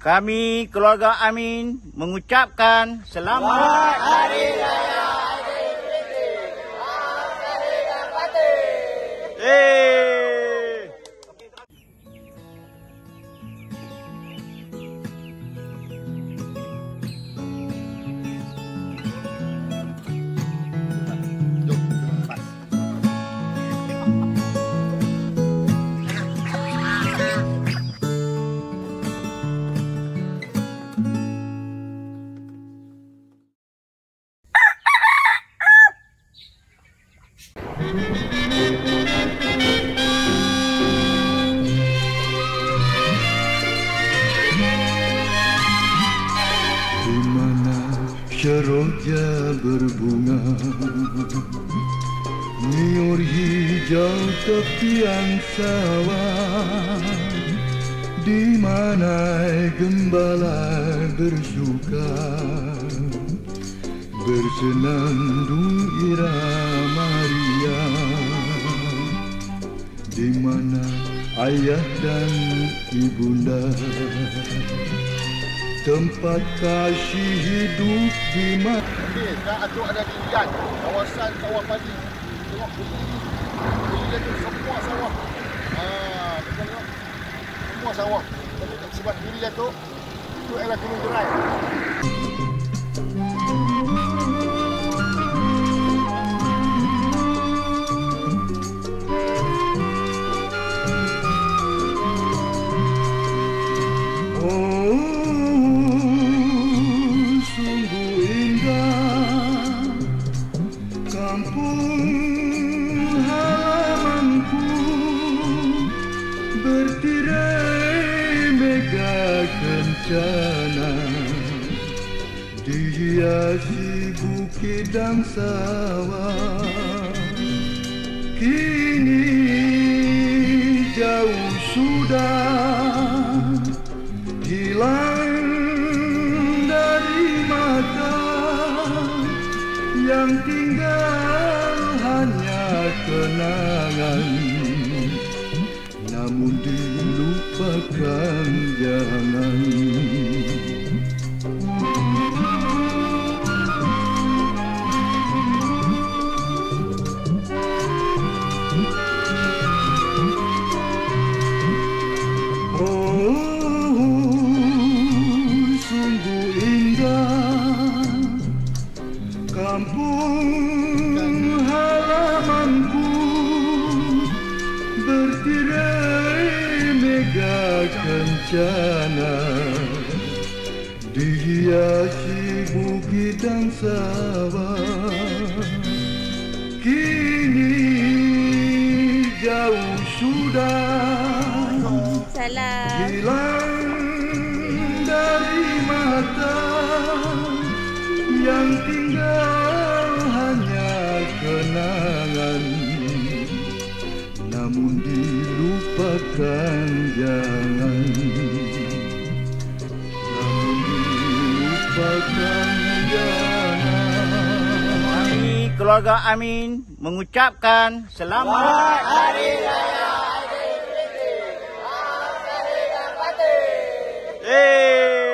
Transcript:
Kami keluarga Amin mengucapkan Selamat Hari Raya Aidilfitri. Di mana seroja berbunga, nyiur hijau tepian sawah, di mana gembala bersuka, bersenandung irama riang, di mana ayah dan ibunda, tempat kasih hidup di mana. Dah atuk ada di Iyan, kawasan sawah padi. Tengok ini tu semua sawah. Tengok semua sawah. Sebab diri tu itu adalah Gunung Gerai. Kampung halamanku bertirai mega kencana, dihiasi bukit dan sawah. Kini jauh sudah hilang dari mata, yang tinggal hanya kenangan, namun dilupakan jangan. Sungguh indah kampung halamanku, bertirai mega kencana, dihiasi bukit dan sawah. Kini jauh sudah hilang dari mata, yang tinggal hanya kenangan, namun dilupakan jangan. Namun dilupakan jangan. Kami keluarga Amin mengucapkan Selamat Hari Raya Aidilfitri.